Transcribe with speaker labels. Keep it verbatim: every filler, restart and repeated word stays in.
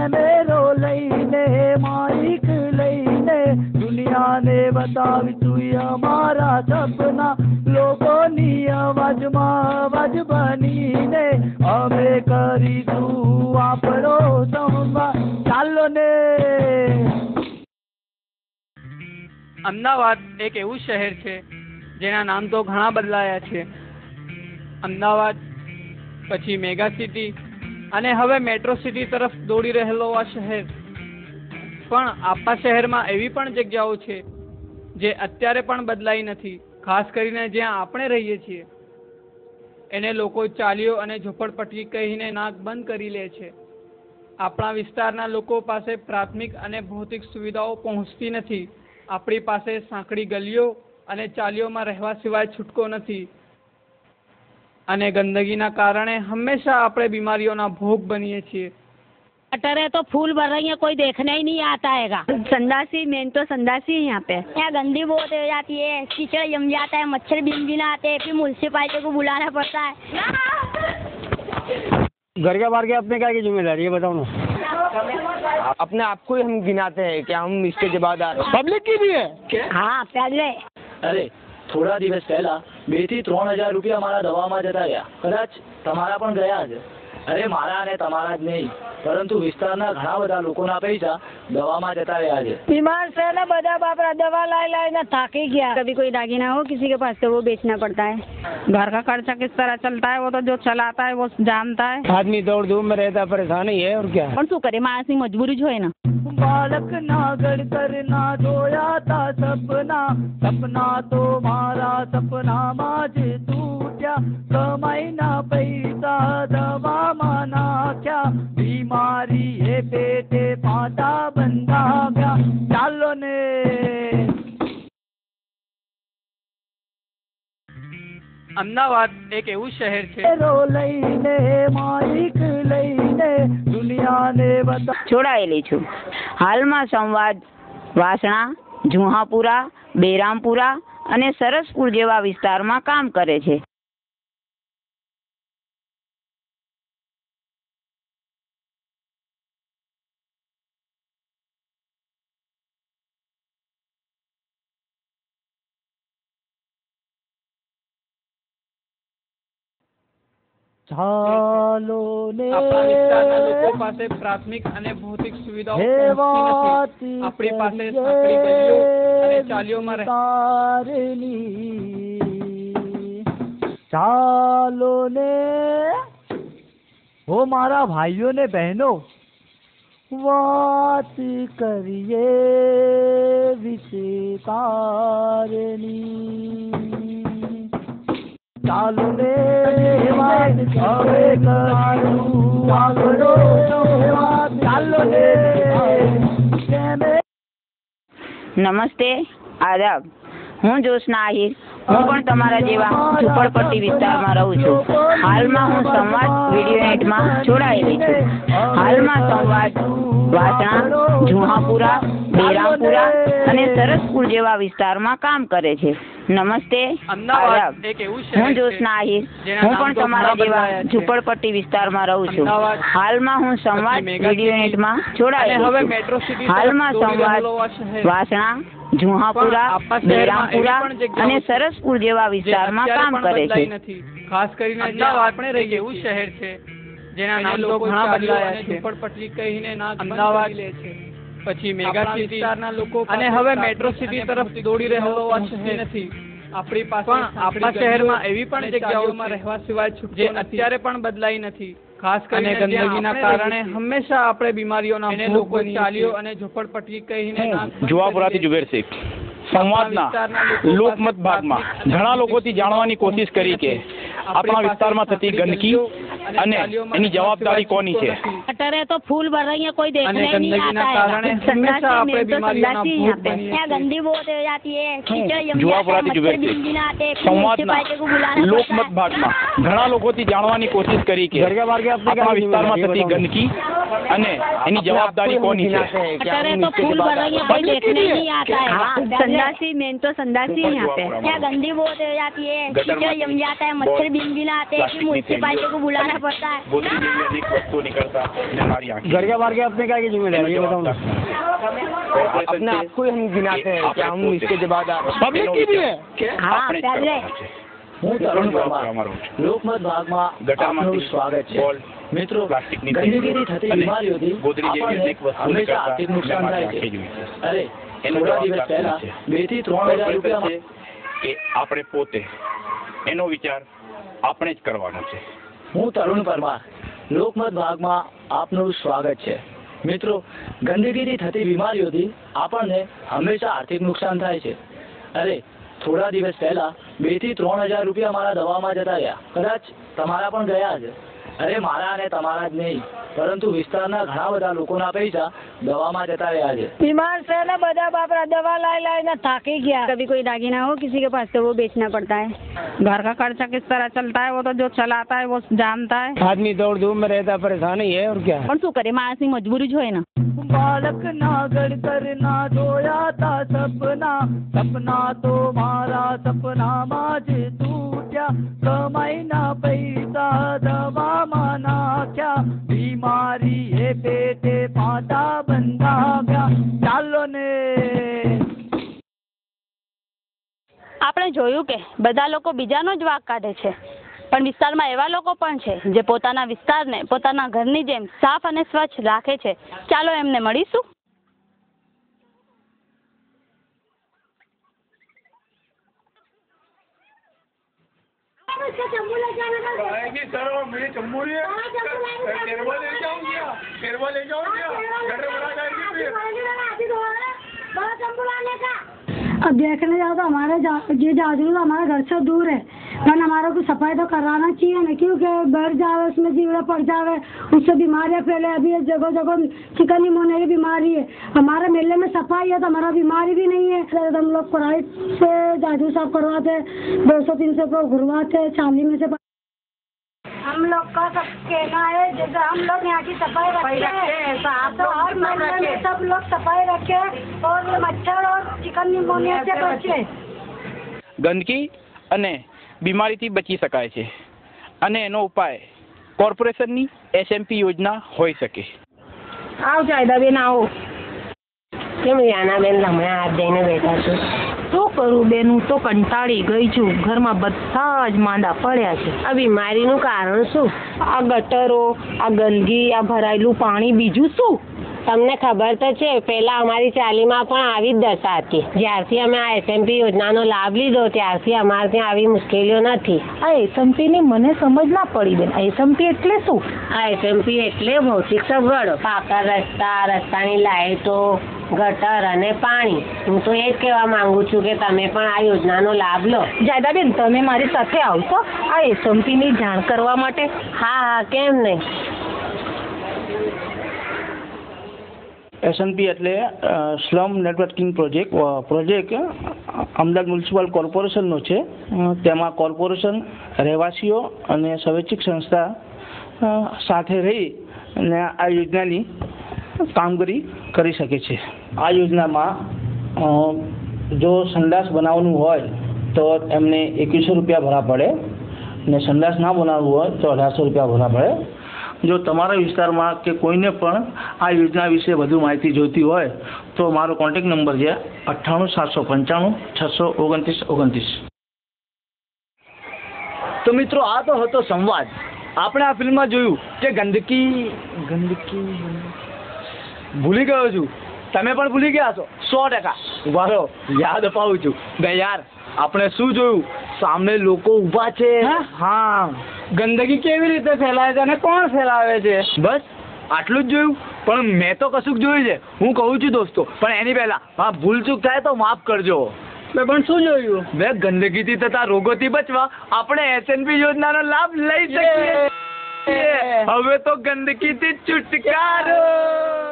Speaker 1: કેમેરો લઈને માઇક લઈને દુનિયાને બતાવીશું અમારા સપના લોકોની અવાજમાં અવાજ બનીને અમે કરીશું આપણો સંવાદ ચાલો ને।
Speaker 2: અમદાવાદ એક એવું શહેર છે જેના નામ તો ઘણા બદલાયા છે। અમદાવાદ પછી મેગા સિટી અને હવે મેટ્રો સિટી તરફ દોડી રહેલો આ શહેર, પણ આપણા શહેરમાં એવી પણ જગ્યાઓ છે જે અત્યારે પણ બદલાઈ નથી। ખાસ કરીને જ્યાં આપણે રહીએ છીએ એને લોકો ચાલીઓ અને ઝોપડપટ્ટી કહીને નાક બંધ કરી લે છે। આપણા વિસ્તારના લોકો પાસે પ્રાથમિક અને ભૌતિક સુવિધાઓ પહોંચતી નથી। આપણી પાસે સાંકડી ગલીઓ અને ચાલીઓમાં રહેવા સિવાય છૂટકો નથી અને ગંદગીના કારણે હંમેશા આપણે બીમારીઓના ભોગ બનીએ છીએ।
Speaker 3: गटर है तो फूल भर रही है, कोई देखने ही नहीं आता है। संडासी मेन तो संडासी है यहाँ पे। यहाँ गंदी बहुत हो जाती है, कीचड़ जम जाता है, मच्छर बिन बिन आते हैं, फिर म्यूनसिपालिटी को बुलाना पड़ता है।
Speaker 4: घर के बाहर के अपने क्या की जिम्मेदारी है बताओ ना। अपने आप को ही हम गिनाते हैं कि हम इसके जवाबदार। पब्लिक की भी है।
Speaker 3: हाँ पहले
Speaker 1: अरे થોડા દિવસ પહેલા બે થી ત્રણ હજાર રૂપિયા મારા દવામાં જતા ગયા, કદાચ તમારા પણ ગયા છે। અરે મારા અને તમારા જ નહીં પરંતુ વિસ્તારના ઘણા બધા લોકોના પૈસા દવામાં જતા રહ્યા છે।
Speaker 3: बीमार से ना बड़ा बापरा दवा लाई लाई ना थाकी गया। कभी कोई दागीना हो किसी के पास तो वो बेचना पड़ता है। घर का खर्चा किस तरह चलता है वो तो जो चलाता है वो जानता है।
Speaker 4: आदमी दौड़ धूप में रहता परेशान ही है और क्या।
Speaker 3: પણ શું કરે, માણસની મજબૂરી જ હોય ને।
Speaker 1: बालक ना गड़कर ना जोया था सपना, सपना तो मारा सपना माज टूटा। कमाई ना पैसा दवा में नाख्या, बीमारी है पेटे पाटा बंधा गया। चालो ने
Speaker 2: અમદાવાદ એક એવું શહેર છે
Speaker 1: લઈને માઇક લઈને દુનિયાને બતા
Speaker 5: જોડાયેલી છું। હાલમાં સંવાદ વાસણા, જુહાપુરા, બેરામપુરા અને સરસપુર જેવા વિસ્તારમાં કામ કરે છે।
Speaker 1: ચાલો ને
Speaker 2: આપણા વિસ્તારના લોકો પાસે પ્રાથમિક અને ભૌતિક સુવિધાઓ પહોંચતી નથી। આપણી પાસે સાંકડી ગલીઓ અને ચાલીઓમાં
Speaker 1: ચાલો ને હો મારા ભાઈઓ ને બહેનો, વાત કરીએ વિશેષતાની। ચાલો ને વાત હવે કરું આપણો સંવાદ। ચાલો ને
Speaker 5: નમસ્તે, આદાબ। હું જ્યોત્સના આહિર। હું પણ તમારા જેવા ઝુંપડપટ્ટી વિસ્તારમાં રહું છું। હાલમાં હું સંવાદ વિડીયો નેટમાં જોડાયેલી છું। હાલમાં સંવાદ વાસણા, જુહાપુરા, બેરામપુરા અને સરસપુર જેવા વિસ્તારમાં કામ કરે છે। નમસ્તે, આદાબ। હું જ્યોત્સના આહિર। હું પણ તમારા જેવા ઝુંપડપટ્ટી વિસ્તારમાં રહું છું। હાલમાં હું સંવાદ વિડીયો નેટમાં જોડાયેલી છું। હાલમાં સંવાદ વાસણા, જુહાપુરા, બેરામપુરા અને સરસપુર જેવા વિસ્તારમાં કામ કરે છે।
Speaker 2: ખાસ કરીને આપણે રહીએ એવું શહેર છે જેના નામ તો ઘણા બદલાયા છે। ઝુંપડપટ્ટી કહીને નાક અમદાવાદ લે છે, પછી મેગા સિટી વિસ્તારના લોકો અને હવે મેટ્રો સિટી તરફ દોડી રહેલો આ શહેર નથી। આપણી પાસે પણ આપણા શહેરમાં એવી પણ જગ્યાઓમાં રહેવા સિવાય છૂટકો જે અત્યારે પણ બદલાઈ નથી। ખાસ કરીને ગંદગીના કારણે હંમેશા આપણે બીમારીઓના લોકો ચાલીઓ અને ઝોપડપટ્ટી કહીને
Speaker 6: જુહાપુરાથી જુબેર શેખ। સંવાદના લોકમત ભાગમાં ઘણા લોકોથી જાણવાની કોશિશ કરી કે આપણા વિસ્તારમાં થતી ગંદકી અને એની જવાબદારી કોની છે।
Speaker 3: गटर है तो फूल भर रही है, कोई देखने ही नहीं आता है।
Speaker 2: हमेशा આપણે બીમારીઓના ભોગ બનીએ
Speaker 3: यहाँ गंदी बहुत हो जाती है, कीचड़ जम
Speaker 6: જુહાપુરાથી
Speaker 3: जाता है,
Speaker 6: જુબેર
Speaker 3: मच्छर बिन बिन आते हैं, फिर
Speaker 6: સંવાદના
Speaker 3: म्यूनसिपालिटी को बुलाना पड़ता
Speaker 6: લોકમત
Speaker 3: है।
Speaker 6: ભાગમાં ઘણા લોકોથી જાણવાની કોશિશ કરી કે આપણા વિસ્તારમાં થતી ગંદકી અને એની જવાબદારી કોની છે।
Speaker 3: गटर है तो फूल भर रही है, कोई देखने ही नहीं आता है। संडासी मेन तो संडासी है यहाँ पे। यहाँ गंदी बहुत हो जाती है, कीचड़ जम जाता है, मच्छर बिन बिन आते हैं, फिर म्यूनसिपालिटी को बुलाना बुलाना पड़ता है।
Speaker 6: गोदरी जैसी अनेक वस्तुओं निकलता ने हमारी आंखें
Speaker 4: घर के बाहर के अपने क्या की जिम्मेदारी है, ये बताओ ना। अपने आप को ही हम गिनाते हैं कि हम इसके जवाबदार।
Speaker 6: पब्लिक की भी है
Speaker 3: हाँ
Speaker 6: આપણે જ
Speaker 3: पहले
Speaker 6: કરવાનું છે.
Speaker 1: હું તરુણ પરમાર
Speaker 6: અમારું છે.
Speaker 1: લોકમત ભાગમાં આપનું
Speaker 6: ગટારમાંથી
Speaker 1: સ્વાગત છે.
Speaker 6: બોલ,
Speaker 1: મિત્રો,
Speaker 6: પ્લાસ્ટિકની
Speaker 1: ગંદકીથી થતી
Speaker 6: અને
Speaker 1: બીમારીઓથી
Speaker 6: ગોદરી જેવી
Speaker 1: આપણને
Speaker 6: અનેક વસ્તુઓ
Speaker 1: હંમેશા
Speaker 6: નિકળતા
Speaker 1: આર્થિક નુકસાન
Speaker 6: અમારી
Speaker 1: થાય
Speaker 6: આંખે
Speaker 1: છે.
Speaker 6: જોઈ છે.
Speaker 1: અરે
Speaker 6: એનો
Speaker 1: થોડા
Speaker 6: જવાબ
Speaker 1: દિવસ
Speaker 6: આપવાનો
Speaker 1: પહેલા
Speaker 6: છે.
Speaker 1: બે થી ત્રણ હજાર
Speaker 6: ખબર
Speaker 1: રૂપિયા
Speaker 6: છે કે આપણે પોતે એનો વિચાર આપણે જ કરવાનો છે.
Speaker 1: હું તરુણ પરમાર લોકમત ભાગમાં આપનું સ્વાગત છે. મિત્રો, ગંદકીથી થતી બીમારીઓથી આપણને હંમેશા આર્થિક નુકસાન થાય છે. અરે થોડા દિવસ પહેલા બે થી ત્રણ હજાર રૂપિયા મારા દવામાં જતા રહ્યા. કદાચ તમારા પણ ગયા છે. અરે મારા અને તમારા જ નહીં, પરંતુ વિસ્તારના ઘણા બધા લોકોના પૈસા દવામાં જતા રહ્યા છે.
Speaker 3: बीमार से ना बड़ा बापरा दवा लाई लाई ना थाक ही गया। कभी कोई दागीना हो किसी के पास तो वो बेचना पड़ता है। घर का खर्चा किस तरह चलता है वो तो जो चलाता है वो जानता है।
Speaker 4: आदमी दौड़ धूप में रहता परेशान ही है और क्या।
Speaker 3: પણ શું કરે, માણસની મજબૂરી જ હોય ને।
Speaker 1: बालक ना गड़कर ना धोया था सपना, सपना तो मारा सपना माज टूटा, कमाई ना पैसा दवा माना क्या, बीमारी है पेटे पाटा बंधा गया. ચાલો ને.
Speaker 3: આપણે જોયું કે બધા લોકો બીજાનો જ વાંક કાઢે છે, પણ વિસ્તારમાં એવા લોકો પણ છે જે પોતાના વિસ્તારને પોતાના ઘરની જેમ સાફ અને સ્વચ્છ રાખે છે. ચાલો એમને મળીશું.
Speaker 7: अब देखने जाओ तो हमारे ये जाजरू हमारा घर से दूर है, वरना हमारा को सफाई तो कराना चाहिए ना, क्योंकि बढ़ जावे उसमें जीवड़ा पड़ जावे, उससे बीमारियां फैले. अभी जगह जगह चिकन निमोनिया की बीमारी है. हमारे मेले में सफाई है तो हमारा बीमारी भी नहीं है. हम लोग पढ़ाई से जाजरू साफ करवाते, दो सौ तीन सौ घुरवाते, चाली में से. हम लोग का सब कहना है जैसे हम लोग यहाँ की सफाई रखते हैं तो हर मोहल्ले में सब लोग सफाई रखे और मच्छर और चिकन निमोनिया से बचे.
Speaker 6: ગંદકી અને બીમારીથી બચી શકાય છે અને એનો ઉપાય કોર્પોરેશનની એસએમપી યોજના હોઈ શકે.
Speaker 5: આવ જાયદાબેન આવો. કેમ યાનાબેન હમણાં હાથ દઈને બેઠા છો? શું કરું બેન, હું તો કંટાળી ગઈ છું. ઘરમાં બધા જ માંદા પડ્યા છે. આ બીમારીનું કારણ શું? આ ગટરો, આ ગંદકી, આ ભરાયેલું પાણી, બીજું શું? તમને ખબર તો છે પહેલા અમારી ચાલીમાં પણ આવી જ દશા હતી. જ્યારથી અમે આ એસએમપી યોજનાનો લાભ લીધો ત્યારથી અમારે ત્યાં આવી મુશ્કેલીઓ નથી. આ એસએમપીની મને સમજ ના પડી બેન. આ એસએમપી એટલે શું? આ એસએમપી એટલે ભૌતિક સગવડો, પાકા રસ્તા, રસ્તાની લાઇટો, ગટર અને પાણી. હું તો એ જ કહેવા માંગુ છું કે તમે પણ આ યોજનાનો લાભ લો. જાયદાબેન, તમે મારી સાથે આવશો આ એસએમપીની જાણ કરવા માટે? હા હા, કેમ નહીં.
Speaker 8: એસએનપી એટલે slum networking project project Ahmedabad municipal કોર્પોરેશનનો છે. તેમાં કોર્પોરેશન, રહેવાસીઓ અને સ્વૈચ્છિક સંસ્થા સાથે રહી અને આ યોજનાની કામગીરી કરી શકે છે. આ યોજનામાં જો સંડાસ બનાવવાનું હોય તો એમને એકવીસો રૂપિયા ભરવા પડે અને સંડાસ ના બનાવવું હોય તો અઢારસો રૂપિયા ભરવા પડે. જો તમારા વિસ્તારમાં કે કોઈને પણ આ યોજના વિશે વધુ માહિતી જોઈતી હોય તો મારો કોન્ટેક્ટ નંબર છે અઠ્ઠાણું સાતસો પંચાણું છસો ઓગણત્રીસ ઓગણત્રીસ.
Speaker 1: તો મિત્રો, આ તો હતો સંવાદ. આપણે આ ફિલ્મમાં જોયું કે ગંદકી ગંદકી ભૂલી ગયો છું. તમે પણ ભૂલી ગયા છો સો ટકા. ઉભા રહો, યાદ અપાવું છું. બે યાર, આપણે શું જોયું? સામે લોકો ઊભા છે. હા,
Speaker 2: ગંદકી કેવી રીતે ફેલાય છે અને કોણ ફેલાવે છે?
Speaker 1: બસ આટલું જ જોયું? પણ મેં તો કશુંક જોયું છે. હું કહું છું દોસ્તો, પણ એની પહેલા હા ભૂલચૂક થાય તો માફ કરજો.
Speaker 2: પણ શું જોયું?
Speaker 1: મેં ગંદકીથી થતા રોગોથી બચવા આપણે એસએનપી યોજનાનો લાભ લઈ શકીએ. હવે તો ગંદકીથી છુટકારો.